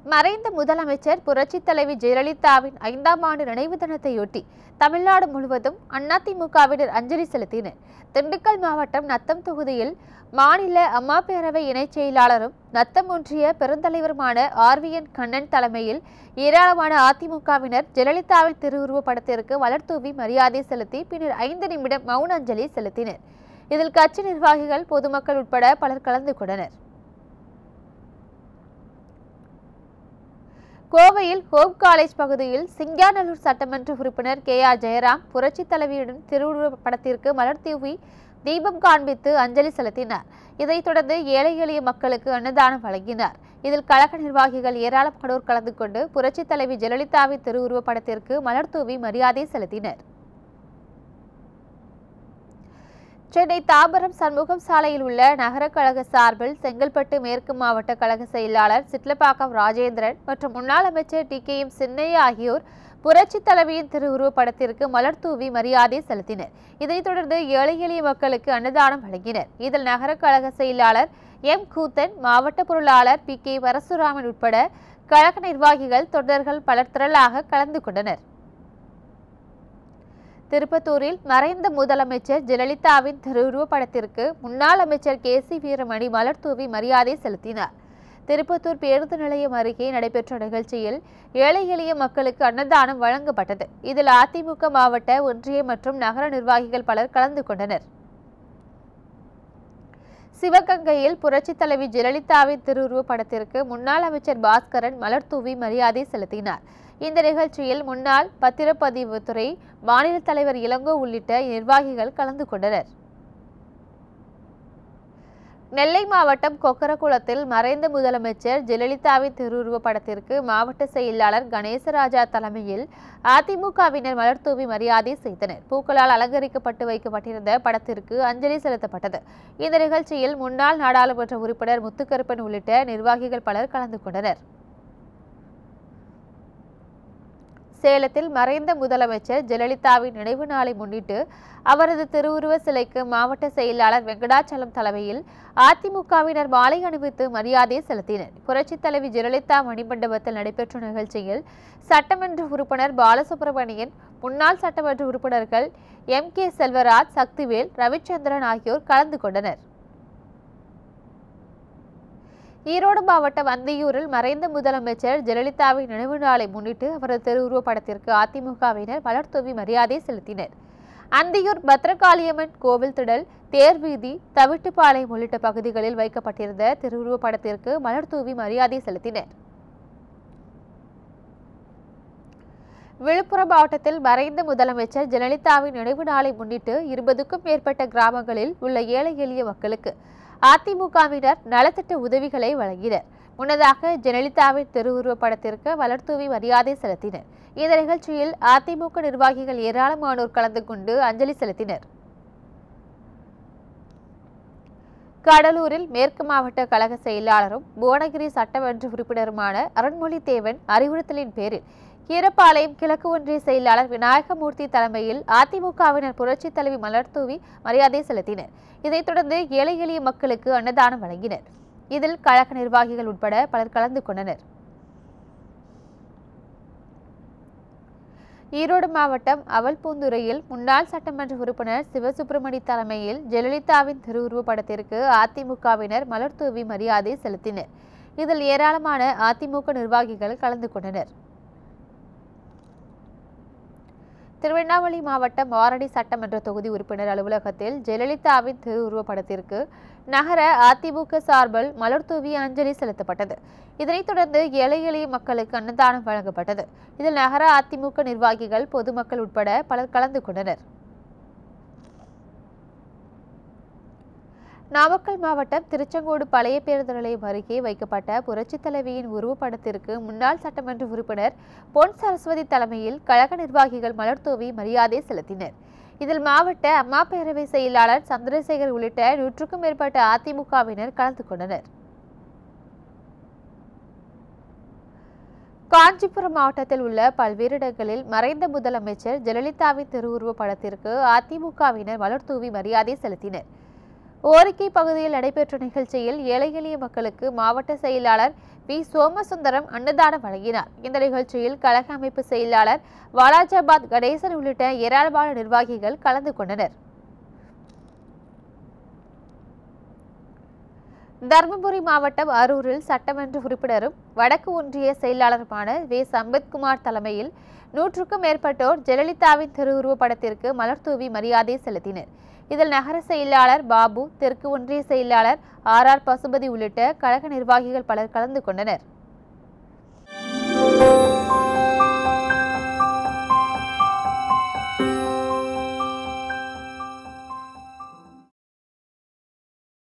மறைந்த முதலமைச்சர் புரட்சித் தலைவி ஜெயலலிதாவின் 5ஆம் ஆண்டு நினைவு தினத்தையொட்டி தமிழ்நாடு முழுவதும் அதிமுகவினர் அஞ்சலி செலுத்தினர். திண்டுக்கல் மாவட்டம் நத்தம் தொகுதியில் மாநில அம்மா பேரவை இணைச் செயலாளரும் நத்தம் ஒன்றிய பெருந்தலைவருமான RVN கண்ணன் தலைமையில் ஏராளமான அதிமுகவினர் ஜெயலலிதாவின் திருவுருவப் படத்திற்கு மலர் தூவி மரியாதை செலுத்தி பின்னர் 5 நிமிடம் மௌன அஞ்சலி செலுத்தினர். இதில் கட்சி நிர்வாகிகள், பொதுமக்கள் உட்பட பலர் கலந்து கொண்டனர். கோவையில் ஹோம் காலேஜ் பகுதியில் சிங்காநல்லூர் சட்டமன்ற உறுப்பினர் KR ஜெயராம் புரட்சித் தலைவியுடன் திருவுருவப் படத்திற்கு மலர் தூவி தீபம் காண்பித்து அஞ்சலி செலுத்தினார். இதைத் தொடர்ந்து ஏழை எளிய மக்களுக்கு அன்னதானம் வழங்கினார். இதில் கழக நிர்வாகிகள் ஏராளமானோர் கலந்து கொண்டு புரட்சித் தலைவி ஜெயலலிதாவின் திருவுருவப் படத்திற்கு மலர் தூவி மரியாதை செலுத்தினர். சென்னை தாம்பரம் சண்முகம் சாலையில் உள்ள நகர கழக சார்பில் செங்கல்பட்டு மேற்கு மாவட்ட கழக செயலாளர் சிட்லப்பாக்கம் ராஜேந்திரன் மற்றும் முன்னாள் அமைச்சர் TKM சின்னையா ஆகியோர் புரட்சித் தலைவியின் திருவுருவப் படத்திற்கு மலர் தூவி மரியாதை செலுத்தினர். இதைத் தொடர்ந்து ஏழை எளிய மக்களுக்கு அன்னதானம் வழங்கினர். இதில் நகர கழக செயலாளர் M கூத்தன், மாவட்ட பொருளாளர் PK பரசுராமன் உட்பட கழக நிர்வாகிகள், தொண்டர்கள் பலர் திரளாக கலந்து கொண்டனர். திருப்பத்தூரில் மறைந்த முதலமைச்சர் ஜெயலலிதாவின் திருவுருவப் படத்திற்கு முன்னாள் அமைச்சர் KC வீரமணி மலர் தூவி மரியாதை செலுத்தினார். திருப்பத்தூர் பேருந்து நிலையம் அருகே நடைபெற்ற நிகழ்ச்சியில் ஏழை எளிய மக்களுக்கு அன்னதானம் வழங்கப்பட்டது. இதில் அதிமுக மாவட்ட, ஒன்றிய மற்றும் நகர நிர்வாகிகள் பலர் கலந்து கொண்டனர். சிவகங்கையில் புரட்சித் தலைவி ஜெயலலிதாவின் திருவுருவப் படத்திற்கு முன்னாள் அமைச்சர் பாஸ்கரன் மலர் தூவி மரியாதை செலுத்தினார். இந்த நிகழ்ச்சியில் முன்னாள் பத்திரப்பதிவுத்துறை மாநில தலைவர் இளங்கோ உள்ளிட்ட நிர்வாகிகள் கலந்து கொண்டனர். நெல்லை மாவட்டம் கொக்கரகுளத்தில் மறைந்த முதலமைச்சர் ஜெயலலிதாவின் திருவுருவப் படத்திற்கு மாவட்ட செயலாளர் கணேசராஜா தலைமையில் அதிமுகவினர் மலர் தூவி மரியாதை செய்தனர். பூக்களால் அலங்கரிக்கப்பட்டு வைக்கப்பட்டிருந்த படத்திற்கு அஞ்சலி செலுத்தப்பட்டது. இந்த நிகழ்ச்சியில் முன்னாள் நாடாளுமன்ற உறுப்பினர் முத்துக்கருப்பன் உள்ளிட்ட நிர்வாகிகள் பலர் கலந்து கொண்டனர். சேலத்தில் மறைந்த முதலமைச்சர் ஜெயலலிதாவின் நினைவு நாளை முன்னிட்டு அவரது திருவுருவ சிலைக்கு மாவட்ட செயலாளர் வெங்கடாச்சலம் தலைமையில் அதிமுகவினர் மாலை அணிவித்து மரியாதை செலுத்தினர். புரட்சித் தலைவி ஜெயலலிதா மணிமண்டபத்தில் நடைபெற்ற நிகழ்ச்சியில் சட்டமன்ற உறுப்பினர் பாலசுப்ரமணியன், முன்னாள் சட்டமன்ற உறுப்பினர்கள் MK செல்வராஜ், சக்திவேல், ரவிச்சந்திரன் ஆகியோர் கலந்து கொண்டனர். ஈரோடு மாவட்டம் அந்தியூரில் மறைந்த முதலமைச்சர் ஜெயலலிதாவின் நினைவு நாளை முன்னிட்டு அவரது திருவுருவப் படத்திற்கு அதிமுகவினர் மலர் தூவி மரியாதை செலுத்தினர். அந்தியூர் பத்ரகாளியம்மன் கோவில் திடல், தேர்வீதி, தவிட்டுப்பாளையம் உள்ளிட்ட பகுதிகளில் வைக்கப்பட்டிருந்த திருவுருவப் படத்திற்கு மலர் தூவி மரியாதை செலுத்தினர். விழுப்புரம் மாவட்டத்தில் மறைந்த முதலமைச்சர் ஜெயலலிதாவின் நினைவு நாளை முன்னிட்டு 20க்கும் மேற்பட்ட கிராமங்களில் உள்ள ஏழை எளிய மக்களுக்கு அதிமுகவினர் நலத்திட்ட உதவிகளை வழங்கினர். முன்னதாக ஜெயலலிதாவின் திருவுருவப் படத்திற்கு மலர் தூவி மரியாதை செலுத்தினர். இந்த நிகழ்ச்சியில் அதிமுக நிர்வாகிகள் ஏராளமானோர் கலந்து கொண்டு அஞ்சலி செலுத்தினர். கடலூரில் மேற்கு மாவட்ட கழக செயலாளரும் புவனகிரி சட்டமன்ற உறுப்பினருமான அருண்மொழி தேவன் அறிவுறுத்தலின் பேரில் கீரப்பாளையம் கிழக்கு ஒன்றிய செயலாளர் விநாயகமூர்த்தி தலைமையில் அதிமுகவினர் புரட்சித் தலைவி மலர் தூவி மரியாதை செலுத்தினர். இதைத் தொடர்ந்து ஏழை எளிய மக்களுக்கு அன்னதானம் வழங்கினர். இதில் கழக நிர்வாகிகள் உட்பட பலர் கலந்து கொண்டனர். ஈரோடு மாவட்டம் அவல்பூந்துறையில் முன்னாள் சட்டமன்ற உறுப்பினர் சிவசுப்பிரமணி தலைமையில் ஜெயலலிதாவின் திருவுருவப் படத்திற்கு அதிமுகவினர் மலர் தூவி மரியாதை செலுத்தினர். இதில் ஏராளமான அதிமுக நிர்வாகிகள் கலந்து கொண்டனர். திருவண்ணாமலை மாவட்டம் ஆரணி சட்டமன்ற தொகுதி உறுப்பினர் அலுவலகத்தில் ஜெயலலிதாவின் திருவுருவப் படத்திற்கு நகர அதிமுக சார்பில் மலர் தூவி அஞ்சலி செலுத்தப்பட்டது. இதனைத் தொடர்ந்து ஏழை எளிய மக்களுக்கு அன்னதானம் வழங்கப்பட்டது. இதில் நகர அதிமுக நிர்வாகிகள், பொதுமக்கள் உட்பட பலர் கலந்து கொண்டனர். நாமக்கல் மாவட்டம் திருச்செங்கோடு பழைய பேருந்து நிலையம் அருகே வைக்கப்பட்ட புரட்சித் தலைவியின் உருவப்படத்திற்கு முன்னாள் சட்டமன்ற உறுப்பினர் பொன் சரஸ்வதி தலைமையில் கழக நிர்வாகிகள் மலர் தூவி மரியாதை செலுத்தினர். இதில் மாவட்ட அம்மா பேரவை செயலாளர் சந்திரசேகர் உள்ளிட்ட 100க்கும் மேற்பட்ட அதிமுகவினர் கலந்து கொண்டனர். காஞ்சிபுரம் மாவட்டத்தில் உள்ள பல்வேறு இடங்களில் மறைந்த முதலமைச்சர் ஜெயலலிதாவின் திருவுருவப் படத்திற்கு அதிமுகவினர் மலர் தூவி மரியாதை செலுத்தினர். ஓரிக்கை பகுதியில் நடைபெற்ற நிகழ்ச்சியில் ஏழை எளிய மக்களுக்கு மாவட்ட செயலாளர் வி சோமசுந்தரம் அன்னதானம் வழங்கினார். இந்த நிகழ்ச்சியில் கழக அமைப்பு செயலாளர் வாலாஜாபாத் கணேசன் உள்ளிட்ட ஏராளமான நிர்வாகிகள் கலந்து கொண்டனர். தர்மபுரி மாவட்டம் அரூரில் சட்டமன்ற உறுப்பினரும் வடக்கு ஒன்றிய செயலாளருமான வே சம்பத்குமார் தலைமையில் 100க்கும் மேற்பட்டோர் ஜெயலலிதாவின் திருவுருவப் படத்திற்கு மலர் தூவி மரியாதை செலுத்தினர். இதில் நகர செயலாளர் பாபு, தெற்கு ஒன்றிய செயலாளர் ஆர் பசுபதி உள்ளிட்ட கழக நிர்வாகிகள் பலர் கலந்து கொண்டனர்.